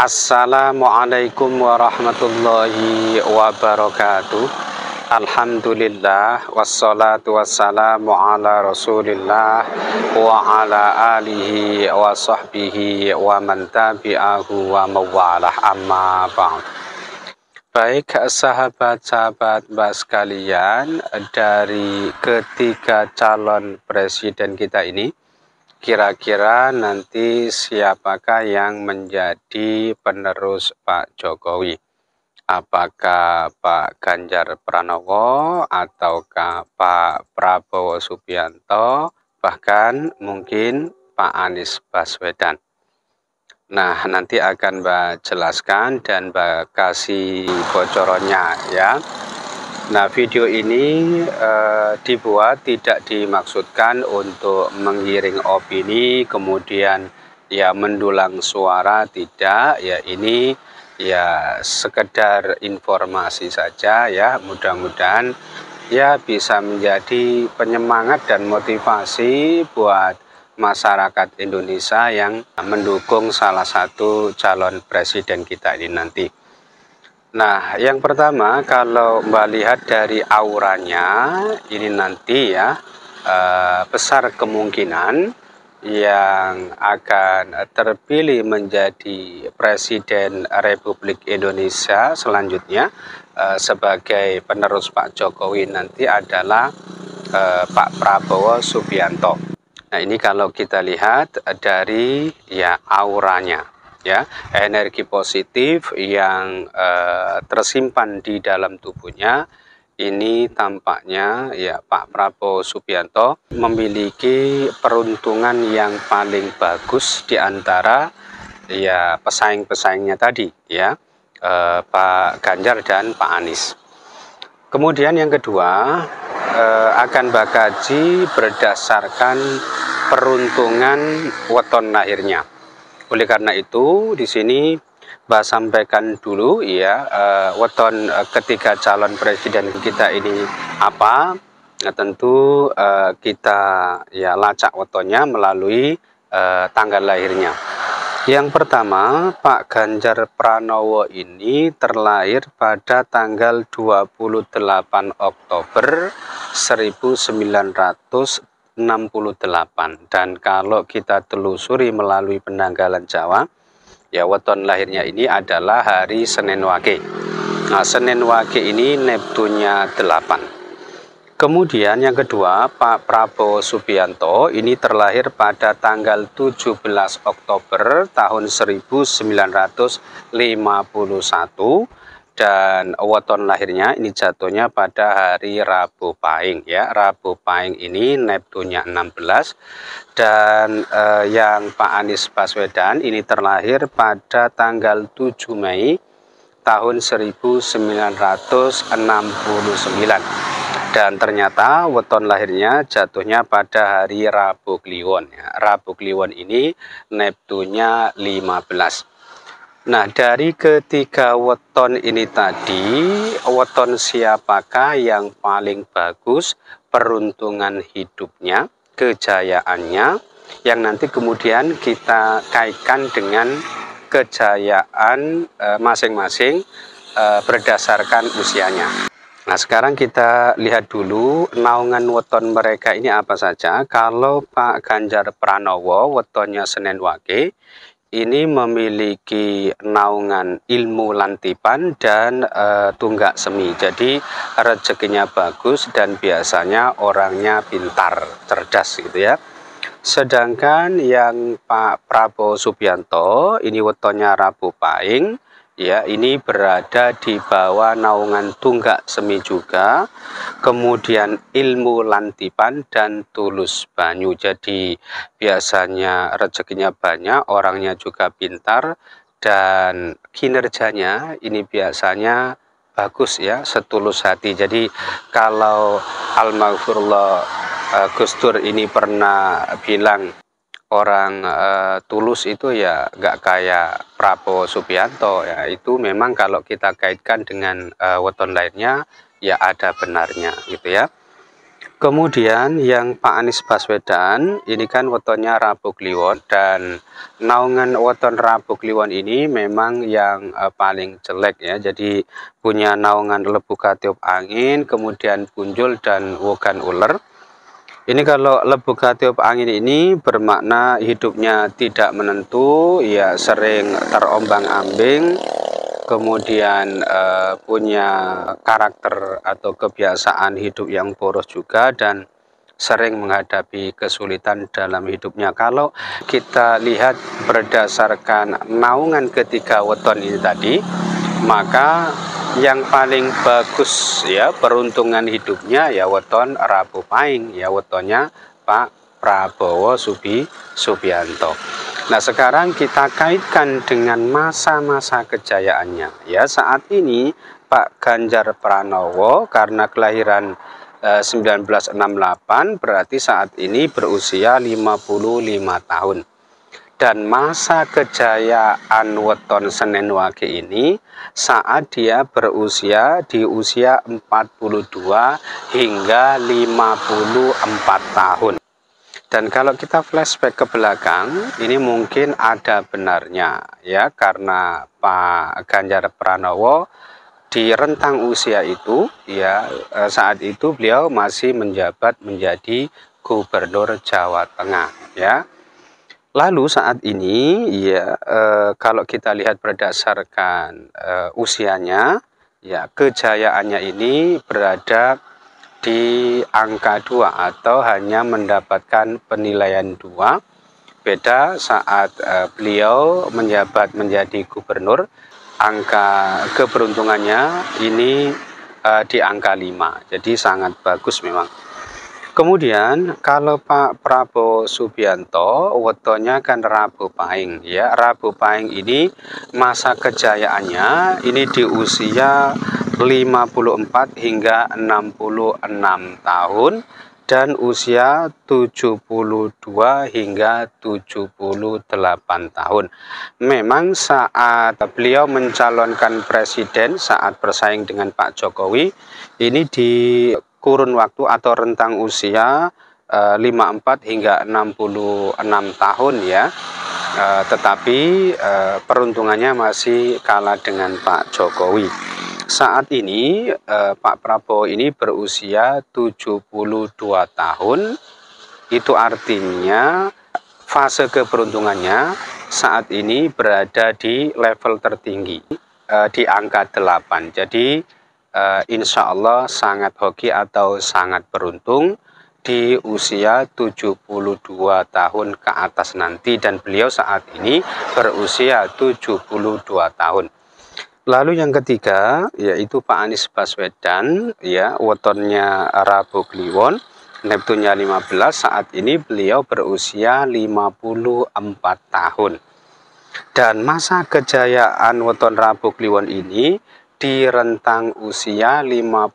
Assalamualaikum warahmatullahi wabarakatuh. Alhamdulillah wassalatu wassalamu ala rasulillah wa ala alihi wa sahbihi wa man tabi'ahu wa mawalah amma ba'd. Baik sahabat-sahabat Mbak sekalian, dari ketiga calon presiden kita ini, kira-kira nanti siapakah yang menjadi penerus Pak Jokowi? Apakah Pak Ganjar Pranowo ataukah Pak Prabowo Subianto, bahkan mungkin Pak Anies Baswedan? Nah, nanti akan Mbak jelaskan dan Mbak kasih bocorannya ya. Nah, video ini dibuat tidak dimaksudkan untuk menggiring opini, kemudian ya mendulang suara, tidak. Ya ini ya sekedar informasi saja ya. Mudah-mudahan ya bisa menjadi penyemangat dan motivasi buat masyarakat Indonesia yang mendukung salah satu calon presiden kita ini nanti. Nah, yang pertama kalau Mbak lihat dari auranya ini nanti ya besar kemungkinan yang akan terpilih menjadi Presiden Republik Indonesia selanjutnya sebagai penerus Pak Jokowi nanti adalah Pak Prabowo Subianto. Nah, ini kalau kita lihat dari ya auranya. Ya, energi positif yang tersimpan di dalam tubuhnya ini tampaknya ya Pak Prabowo Subianto memiliki peruntungan yang paling bagus di antara ya pesaing-pesaingnya tadi ya, Pak Ganjar dan Pak Anies. Kemudian yang kedua akan bakaji berdasarkan peruntungan weton lahirnya. Oleh karena itu, di sini Mbak sampaikan dulu ya weton ketiga calon presiden kita ini apa. Nah, tentu kita ya lacak wetonnya melalui tanggal lahirnya. Yang pertama, Pak Ganjar Pranowo ini terlahir pada tanggal 28 Oktober 1968, dan kalau kita telusuri melalui penanggalan Jawa ya weton lahirnya ini adalah hari Senin Wage. Nah, Senin Wage ini Neptunnya 8. Kemudian yang kedua, Pak Prabowo Subianto ini terlahir pada tanggal 17 Oktober tahun 1951, dan weton lahirnya ini jatuhnya pada hari Rabu Pahing ya. Rabu Pahing ini Neptunnya 16, dan yang Pak Anies Baswedan ini terlahir pada tanggal 7 Mei tahun 1969, dan ternyata weton lahirnya jatuhnya pada hari Rabu Kliwon ya. Rabu Kliwon ini Neptunnya 15. Nah, dari ketiga weton ini tadi, weton siapakah yang paling bagus peruntungan hidupnya, kejayaannya, yang nanti kemudian kita kaitkan dengan kejayaan masing-masing berdasarkan usianya. Nah, sekarang kita lihat dulu naungan weton mereka ini apa saja. Kalau Pak Ganjar Pranowo wetonnya Senin Wage ini memiliki naungan ilmu lantipan dan tunggak semi. Jadi rezekinya bagus dan biasanya orangnya pintar, cerdas gitu ya. Sedangkan yang Pak Prabowo Subianto ini wetonnya Rabu Pahing ya, ini berada di bawah naungan tunggak semi juga, kemudian ilmu lantipan dan tulus banyu. Jadi biasanya rezekinya banyak, orangnya juga pintar, dan kinerjanya ini biasanya bagus ya, setulus hati. Jadi kalau almarhumullah Gus Dur ini pernah bilang orang tulus itu ya nggak kayak Prabowo Subianto ya, itu memang kalau kita kaitkan dengan weton lainnya ya ada benarnya gitu ya. Kemudian yang Pak Anies Baswedan ini kan wetonnya Rabu Kliwon, dan naungan weton Rabu Kliwon ini memang yang paling jelek ya. Jadi punya naungan lebu katiup angin, kemudian punjul dan wogan uler. Ini kalau lebu katiup angin ini bermakna hidupnya tidak menentu, ya sering terombang-ambing, kemudian punya karakter atau kebiasaan hidup yang boros juga, dan sering menghadapi kesulitan dalam hidupnya. Kalau kita lihat berdasarkan naungan ketiga weton ini tadi, maka yang paling bagus ya peruntungan hidupnya ya weton Rabu Pahing, ya wetonnya Pak Prabowo Subianto. Nah, sekarang kita kaitkan dengan masa-masa kejayaannya. Ya, saat ini Pak Ganjar Pranowo karena kelahiran 1968 berarti saat ini berusia 55 tahun. Dan masa kejayaan weton Senen Wage ini saat dia berusia di usia 42 hingga 54 tahun. Dan kalau kita flashback ke belakang, ini mungkin ada benarnya ya, karena Pak Ganjar Pranowo di rentang usia itu ya, saat itu beliau masih menjabat menjadi Gubernur Jawa Tengah ya. Lalu saat ini ya, kalau kita lihat berdasarkan usianya ya, kejayaannya ini berada di angka 2 atau hanya mendapatkan penilaian 2. Beda saat beliau menjabat menjadi gubernur, angka keberuntungannya ini di angka 5. Jadi sangat bagus memang. Kemudian kalau Pak Prabowo Subianto wetonnya kan Rabu Pahing ya. Rabu Pahing ini masa kejayaannya ini di usia 54 hingga 66 tahun dan usia 72 hingga 78 tahun. Memang saat beliau mencalonkan presiden saat bersaing dengan Pak Jokowi ini di kurun waktu atau rentang usia 54 hingga 66 tahun ya, tetapi peruntungannya masih kalah dengan Pak Jokowi. Saat ini Pak Prabowo ini berusia 72 tahun, itu artinya fase keberuntungannya saat ini berada di level tertinggi di angka 8. Jadi insya Allah sangat hoki atau sangat beruntung di usia 72 tahun ke atas nanti, dan beliau saat ini berusia 72 tahun. Lalu yang ketiga yaitu Pak Anies Baswedan ya, wetonnya Rabu Kliwon, Neptunnya 15, saat ini beliau berusia 54 tahun. Dan masa kejayaan weton Rabu Kliwon ini di rentang usia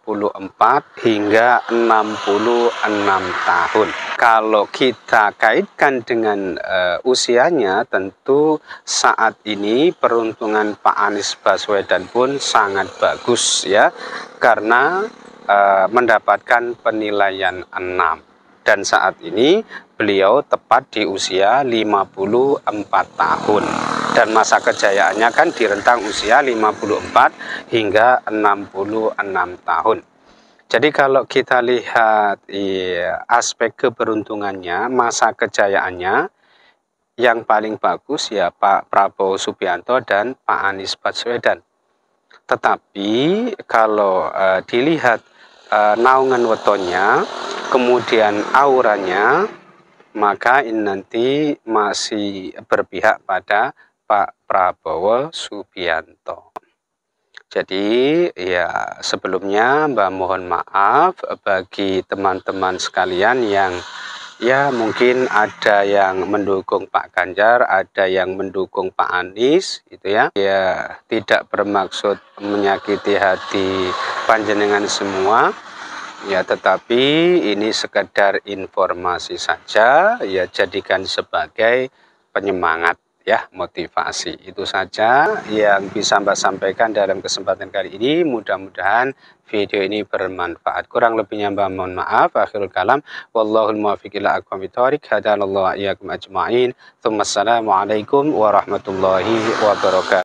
54 hingga 66 tahun. Kalau kita kaitkan dengan usianya, tentu saat ini peruntungan Pak Anies Baswedan pun sangat bagus ya, karena mendapatkan penilaian 6. Dan saat ini beliau tepat di usia 54 tahun. Dan masa kejayaannya kan di rentang usia 54 hingga 66 tahun. Jadi kalau kita lihat aspek keberuntungannya, masa kejayaannya, yang paling bagus ya Pak Prabowo Subianto dan Pak Anies Baswedan. Tetapi kalau dilihat naungan wetonnya, kemudian auranya, maka ini nanti masih berpihak pada Pak Prabowo Subianto. Jadi ya sebelumnya Mbak mohon maaf bagi teman-teman sekalian yang ya mungkin ada yang mendukung Pak Ganjar, ada yang mendukung Pak Anies gitu ya. Ya tidak bermaksud menyakiti hati panjenengan semua. Ya, tetapi ini sekedar informasi saja, ya jadikan sebagai penyemangat ya, motivasi. Itu saja yang bisa Mbak sampaikan dalam kesempatan kali ini. Mudah-mudahan video ini bermanfaat. Kurang lebihnya Mbak mohon maaf. Akhirul kalam, wallahul muwaffiq ila aqwamit thoriq. Hadanallahu iyyakum ajma'in. Assalamualaikum warahmatullahi wabarakatuh.